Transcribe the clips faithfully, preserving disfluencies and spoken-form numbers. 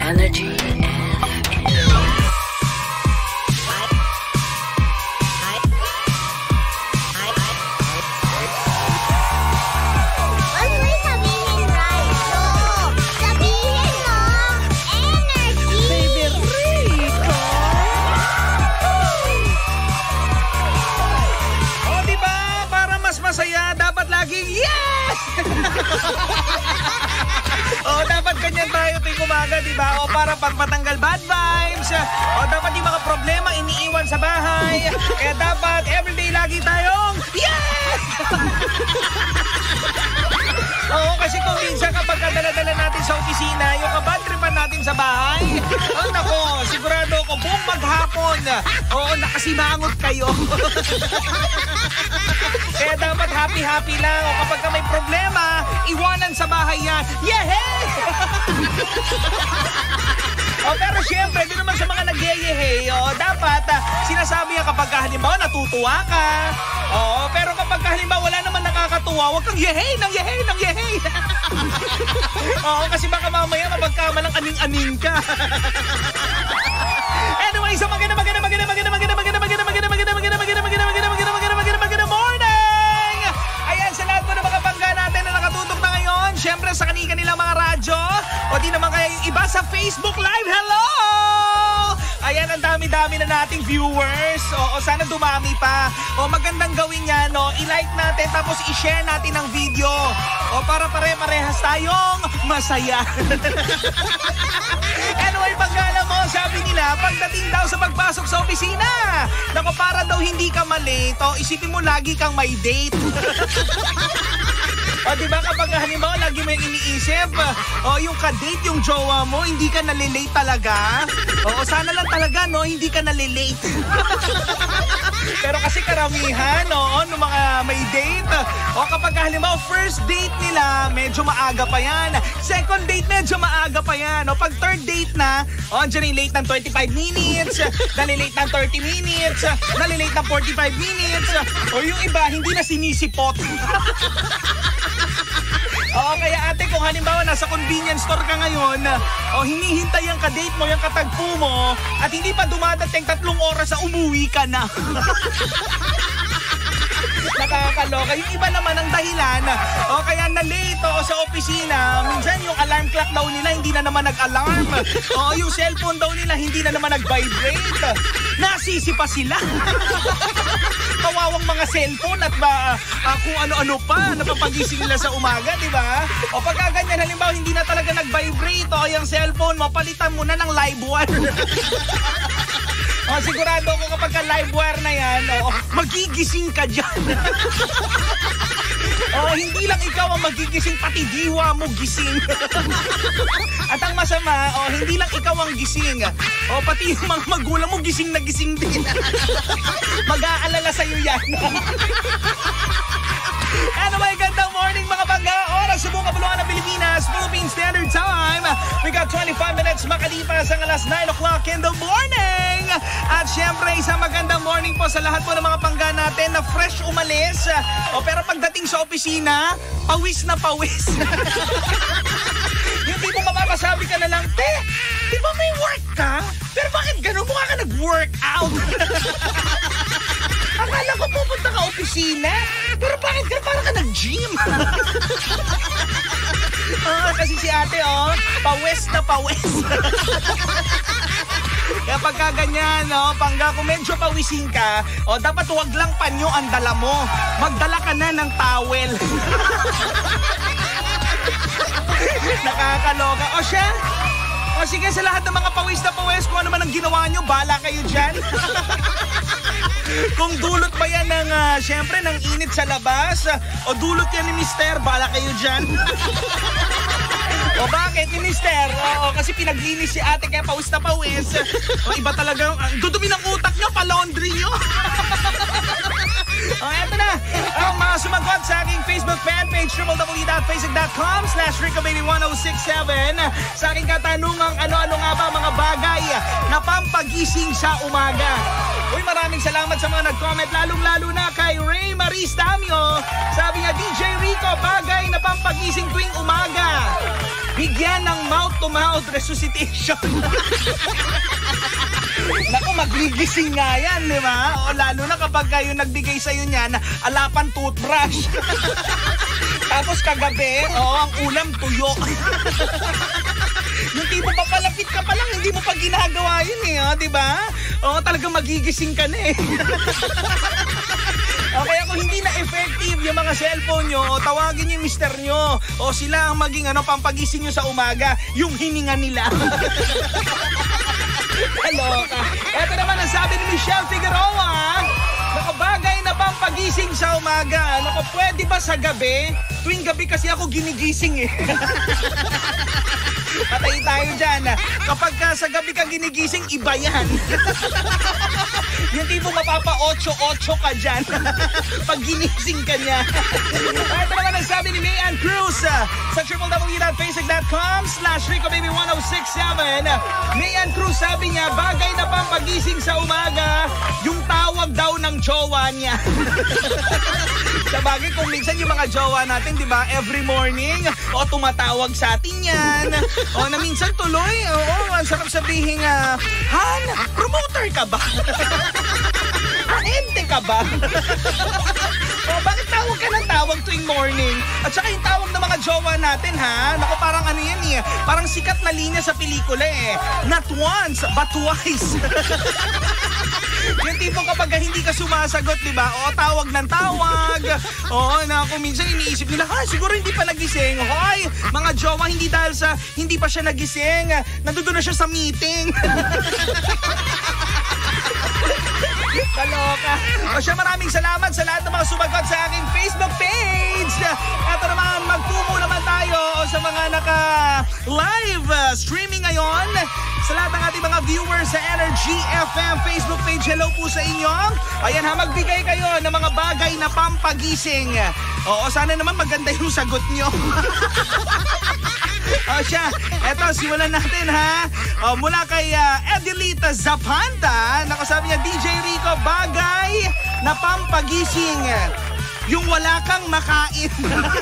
Energy. Masaya, dapat laging yes! O, dapat ganyan tayo tuwing umaga, di ba? O, para pagpatanggal bad vibes. O, dapat yung mga problema iniiwan sa bahay. Kaya dapat everyday lagi tayong yes! Oo, kasi kung minsan kapag dala-dala natin sa opisina, yung kabadripan natin sa bahay, oh, nako, sigurado ko buong maghapon, oo, nakasimangot kayo. Kaya dapat happy-happy lang. O kapag ka may problema, iwanan sa bahay yan. Yehey! O pero syempre, di naman sa mga nag-yehey, o dapat uh, sinasabi yan kapag halimbawa natutuwa ka. O pero kapag halimbawa wala naman nakakatuwa, huwag kang yehey, nang yehey, nang yehey. Oo, kasi baka mamaya mapagkamalang aning-aning ka. Anyway, so maganda, maganda, maganda, maganda, maganda, maganda, maganda, maganda, maganda, maganda, maganda, maganda, maganda, maganda, maganda, maganda, maganda, morning! Ayan, sa lahat po ng mga bangga natin na nakatutok na ngayon, syempre sa kanilang mga radyo, o di naman kaya yung iba sa Facebook Live, hello! Ayan, ang dami-dami na nating viewers. O, o sana dumami pa. O magandang gawin yan, no? I-like natin tapos i-share natin ang video. O para pare-parehas tayong masaya. Anyway, pagkala mo, sabi nila, pagdating daw sa pagpasok sa opisina, naku, para daw hindi ka malate, o isipin mo lagi kang may date. O diba kapag halimbawa lagi mo yung iniisip, o yung ka-date yung jowa mo, hindi ka nalilate talaga. O sana lang talaga, no, hindi ka nalilate. Pero kasi karamihan, no, no, mga may date, o kapag halimbawa first date nila, medyo maaga pa yan. Second date, medyo maaga pa yan. O pag third date na, o andyan yung late ng twenty-five minutes, nalilate ng thirty minutes, nalilate ng forty-five minutes, o yung iba, hindi na sinisipot. Oo, kaya ate, kung halimbawa nasa convenience store ka ngayon, o hinihintay yung ka-date mo, yung katagpo mo, at hindi pa dumadating tatlong oras sa umuwi ka na. Nakakaloka. Yung iba naman ang dahilan, o kaya na-late o sa opisina, minsan yung alarm clock daw nila hindi na naman nag-alarm. O yung cellphone daw nila hindi na naman nag-vibrate. Nasisi pa sila. Kawawang mga cellphone at ba, uh, kung ano-ano pa napapagising nila sa umaga, di ba? O pagka ganyan, halimbawa hindi na talaga nag-vibrate o yung cellphone mo, palitan mo na ng live wire. O sigurado ko kapag ka live wire na yan, o, magigising ka dyan. O hindi lang ikaw ang magigising, pati diwa mo gising. At ang masama, o hindi lang ikaw ang gising, o pati yung mga magulang mo gising na gising din. Mag-aalala sa'yo yan. Anyway, gandang morning mga bangga. Oras sa buong kabuluhan ng Pilipinas, Philippine Standard Time. We got twenty-five minutes makalipas ang alas nine o'clock in the morning. At syempre, isang magandang morning po sa lahat po ng mga bangga natin na fresh umalis. O pero pagdating sa opisina, pawis na pawis. Yung tipo mapapasabi ka na lang, te, di ba may work ka? Pero bakit ganun? Mukha ka nag-workout. Akala ko pupunta ka opisina, pero bakit ka parang ka nag-gym? Ah, kasi si ate, oh, pawes na pawes. Kaya pagka ganyan, no, pangga, kung medyo pawisin ka, o dapat huwag lang panyo ang dala mo. Magdala ka na ng towel. Nakakaloka. O siya? O sige, sa lahat ng mga pawis na pawis, kung ano man ang ginawa nyo, bahala kayo dyan. Kung dulot ba yan ng, uh, syempre, ng init sa labas, uh, o dulot yan ni Mister, bahala kayo dyan. O bakit ni Mister? Oo, kasi pinaglinis si ate kaya pawis na pawis. O iba talagang, uh, dudumi ng utak nyo, pa-laundry nyo. Oh, eto na. Ang mga sumagot sa aking Facebook fanpage, w w w dot facebook dot com slash rico baby one oh six seven. Sa aking katanungang ano-ano nga ba mga bagay na pampagising sa umaga. Uy, maraming salamat sa mga nag-comment, lalong-lalo na kay Ray Maris Tamio. Sabi niya, D J Rico, bagay na pampagising tuwing umaga. Bigyan ng mouth-to-mouth resuscitation. Naku, magigising nga yan, di ba? O lalo na kapag kayo nagbigay sa'yo niyan, alapan toothbrush. Tapos kagabi, oh, ang ulam tuyo. Yung tipo papalapit ka pa lang, hindi mo pa ginagawa yun eh, oh, di ba? Oo, talagang magigising ka na eh. Okay, kung hindi na effective yung mga cellphone nyo, tawagin nyo yung mister nyo. O sila ang maging ano, pampagising nyo sa umaga, yung hininga nila. Kaloka. Ito naman ang sabi ni Michelle Figueroa. Nakabagay na pampagising sa umaga. Naku, pwede ba sa gabi? Tuwing gabi kasi ako ginigising eh. Patay tayo dyan. Kapag ka sa gabi ka ginigising, iba yan. Yung tipo mapapa eight eight ka dyan. Pag ginising ka niya. Ito naman ang sabi ni Mayan Cruz sa w w w dot facebook dot com slash rico baby one oh six seven. Mayan Cruz sabi niya, bagay na pampagising sa umaga, yung tawag daw ng jowa niya. Sa bagay, kung minsan yung mga jowa natin, di ba, every morning, o tumatawag sa atin yan. O na minsan tuloy, oo, ang sarap sabihin nga, Han, promoter ka ba? Ente ka ba? O bakit tawag ka ng tawag tuwing morning? At saka yung tawag ng mga jowa natin, ha? Naku, parang ano yan eh, parang sikat na linya sa pelikula eh. Not once, but twice. Yung tipong kapag hindi ka sumasagot, di ba? O, tawag ng tawag. O, na kung minsan iniisip nila, ha, siguro hindi pa nagising. Hoy, mga jowa, hindi dahil sa hindi pa siya nagising. Nandoon na siya sa meeting. Kaloka. O siya, maraming salamat sa lahat ng mga sumagot sa aking Facebook page. Ito naman, magtumo naman tayo sa mga naka-live uh, streaming ngayon. Sa lahat ng ating mga viewers sa Energy F M Facebook page, hello po sa inyo. Ayan ha, magbigay kayo ng mga bagay na pampagising. Oo, sana naman maganda yung sagot nyo. O siya, eto, simulan natin ha. O, mula kay uh, Edelita Zapanta, nakasabi niya, D J Rico, bagay na pampagising, yung wala kang makain.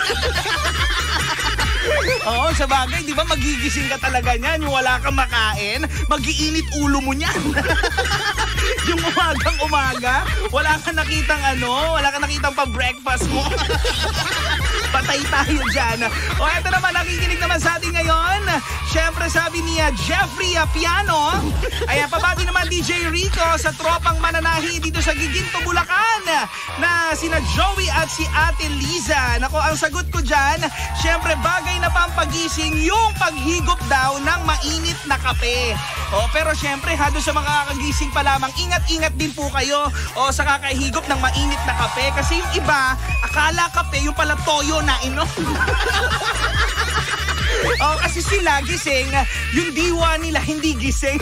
Oo, sa bagay, di ba magigising ka talaga niyan, yung wala kang makain, mag-iinit ulo mo niyan. Yung umagang umaga, wala kang nakitang ano, wala kang nakitang pa-breakfast mo. Patay tayo dyan. O eto naman, nakikinig naman sa atin ngayon. Siyempre sabi niya, Jeffrey Piano. Ayan, pabati naman D J Rico sa tropang mananahi dito sa Giginto, Bulacan, na sina Joey at si Ate Liza. Nako, ang sagot ko dyan, siyempre bagay na pampagising yung paghigop daw ng mainit na kape. O, pero siyempre, ha, doon sa mga kakagising pa lamang, ingat-ingat din po kayo o sa kakahigop ng mainit na kape. Kasi yung iba, akala kape, yung pala toyo na inom. O, kasi sila gising, yung diwa nila hindi gising.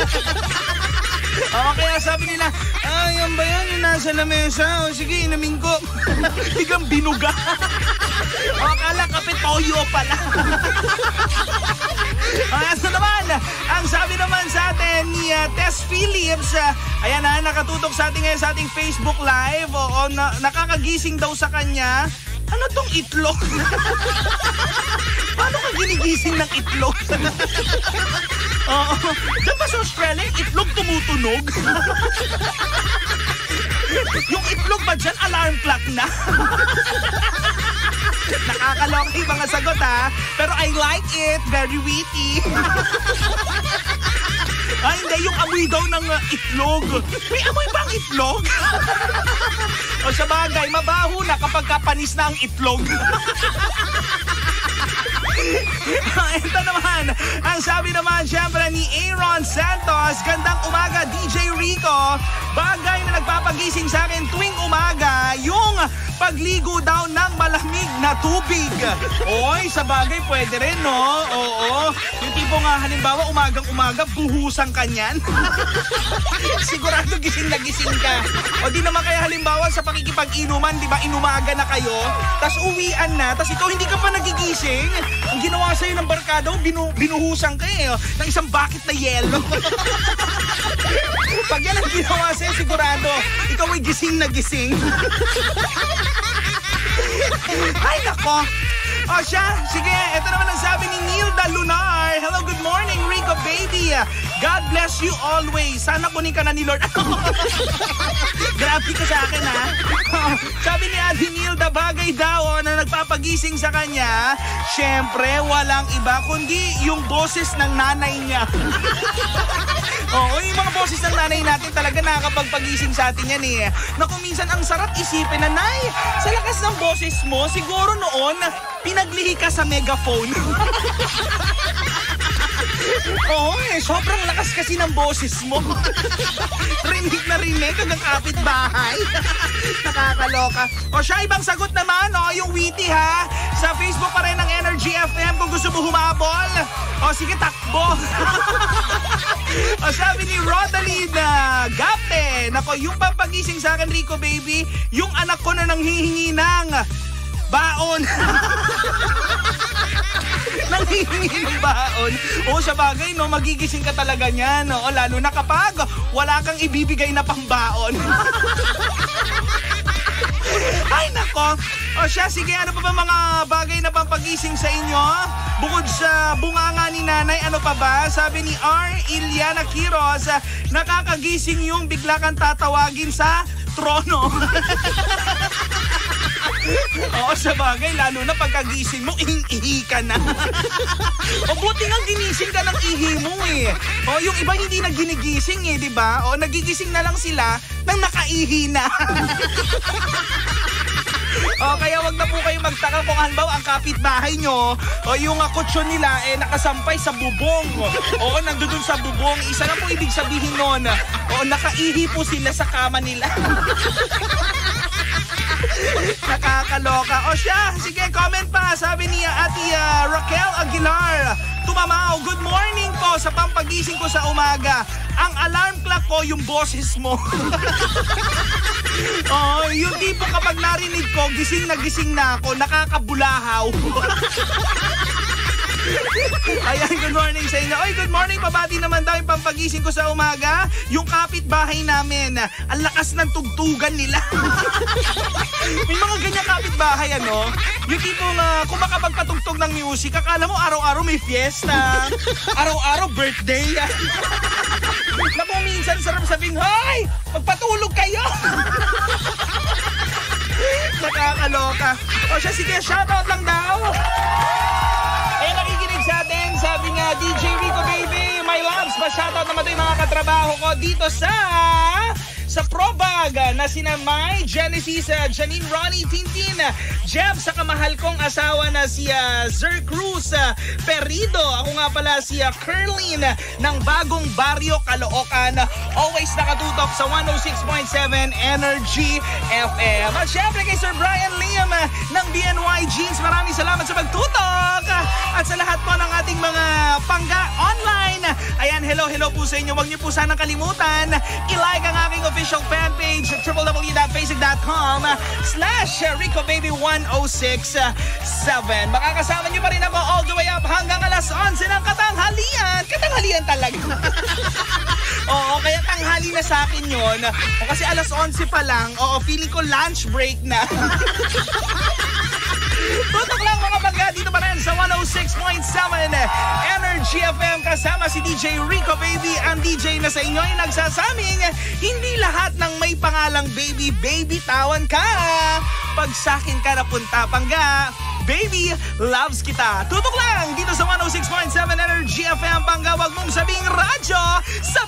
O, kaya sabi nila, ah, yan ba yan yung nasa lamesa? O, sige, inamin ko. Biglang binuga. O, akala kape toyo pala. Ayan na naman, ang sabi naman sa atin ni uh, Tess Phillips, uh, ayan na, nakatutok sa atin ngayon sa ating Facebook Live. Oo, na, nakakagising daw sa kanya. Ano tong itlog? Paano ka ginigising ng itlog? Oo, diyan ba sa Australia, itlog tumutunog? Yung itlog ba dyan, alarm clock na? Nakakaloka yung mga sagot ha. Pero I like it. Very witty. Ay, hindi. Yung amoy daw ng uh, itlog. May amoy ba ang itlog? O sa bagay, mabaho na kapag kapanis na ang itlog. Ito naman, ang sabi naman siyempre ni Aaron Santos, gandang umaga D J Rico, bagay na nagpapagising sa akin tuwing umaga, yung pagligo daw ng malamig na tubig. Oy, sa bagay pwede rin, no? Oo. Yung tipo nga, halimbawa, umagang-umaga, buhusan ka niyan. Sigurado gising na gising ka. O di naman kaya halimbawa sa pakikipag-inuman, di ba, inumaga na kayo, tas uwian na, tas ikaw hindi ka pa nagigising. Ang ginawa sa'yo ng barkada, binu binuhusan ka eh, ng isang bucket na yelo. Pag yan ang ginawa sa'yo, sigurado, ikaw ay gising na gising. Ay, nako. O siya, sige, ito naman ang sabi ni Nilda Lunar. Hello, good morning, Rico baby. God bless you always. Sana kunin ka na ni Lord. Grabe ka sa akin, ha? Sabi ni Ate Nilda, bagay daw na nagpapagising sa kanya, syempre, walang iba kundi yung boses ng nanay niya. Oo, yung mga boses ng nanay natin talaga nakakapagpagising sa atin yan eh. Naku, minsan ang sarap isipin na, Nay, sa lakas ng boses mo, siguro noon, pinaglihi ka sa megaphone. Oo eh, sobrang lakas kasi ng boses mo. Rinig na rinig hanggang kapitbahay. Nakakaloka. O siya, ibang sagot naman, o yung witty ha. Sa Facebook pa rin ng Energy F M kung gusto mo humabol. O sige, takbo. O sabi ni Rodaline Gapte, nako, yung papagising sa akin, Rico baby, yung anak ko na nanghihingi ng baon. Nanghihingi ng baon. O sa bagay, no, magigising ka talaga niyan. O lalo na kapag wala kang ibibigay na pambaon. Ay, nako. O siya, sige, ano pa ba mga bagay na pampagising sa inyo? Bukod sa bunganga ni nanay, ano pa ba? Sabi ni R. Iliana Quiroz, nakakagising yung bigla kang tatawagin sa trono. Oo, sa bagay, lalo na pagkagising mo, ihing-ihi ka na. O buti nga ginising ka ng ihi mo eh. O yung iba hindi na ginigising eh, di ba? O nagigising na lang sila nang nakaihi na. O kaya wag na po kayo magtaka kung halimbawa ang kapitbahay nyo o yung uh, kutsyon nila eh nakasampay sa bubong. Oo, nandun sa bubong. Isa na po ibig sabihin nun. O nakaihi po sila sa kama nila. Nakakaloka. O siya, sige, comment pa. Sabi niya Ate uh, Raquel Aguilar, tumamaw, good morning po sa pampagising ko sa umaga. Ang alarm clock ko, yung boses mo. Oh, yung tipo kapag narinig ko, gising na gising na ako, nakakabulahaw. Ayan, good morning sa inyo. Oy, good morning, pabati naman daw yung pampagising ko sa umaga. Yung kapitbahay namin, ang lakas ng tugtugan nila. May mga ganyan kapitbahay, ano? Yung tipong uh, kung makapagpatugtog ng music, akala mo araw-araw may fiesta. Araw-araw birthday. Naku, minsan sarap sabihin, hoy, magpatulog kayo. Nakakaloka. O siya, sige, shoutout lang daw. Eh, nakikinig sa atin, sabi nga, D J Rico baby, my loves, pa-shoutout naman ito yung mga katrabaho ko dito sa... sa Probag na sina Mai, Genesis, uh, Janine, Ronnie, Tintin, Jeff, sa kamahal kong asawa na si uh, Zer Cruz uh, Perido. Ako nga pala si uh, Kerlin ng Bagong Barrio, Caloocan. Always nakatutok sa one oh six point seven Energy F M. At syempre kay Sir Brian Liam uh, ng B N Y Jeans, maraming salamat sa pagtutok. At sa lahat po ng ating mga pangga online. Ayan, hello, hello po sa inyo. Huwag niyo po sanang kalimutan, i-like ang aking official fan page at w w w dot facebook dot com slash Rico Baby one oh six seven. Makakasama niyo pa rin ako all the way up hanggang alas onse ng katanghalian. Katanghalian talaga. Oo, kaya tanghali na sa akin yun. O kasi alas onse pa lang, oo, feeling ko lunch break na. Tutok lang mga baga, dito pa rin sa one oh six point seven Energy F M kasama si D J Rico Baby, ang D J na sa inyo ay nagsasaming hindi lahat ng may pangalang baby, baby tawan ka. Pag sakin ka napunta pangga, baby, loves kita. Tutok lang dito sa one oh six point seven Energy F M pangga, wag mong sabing radyo sa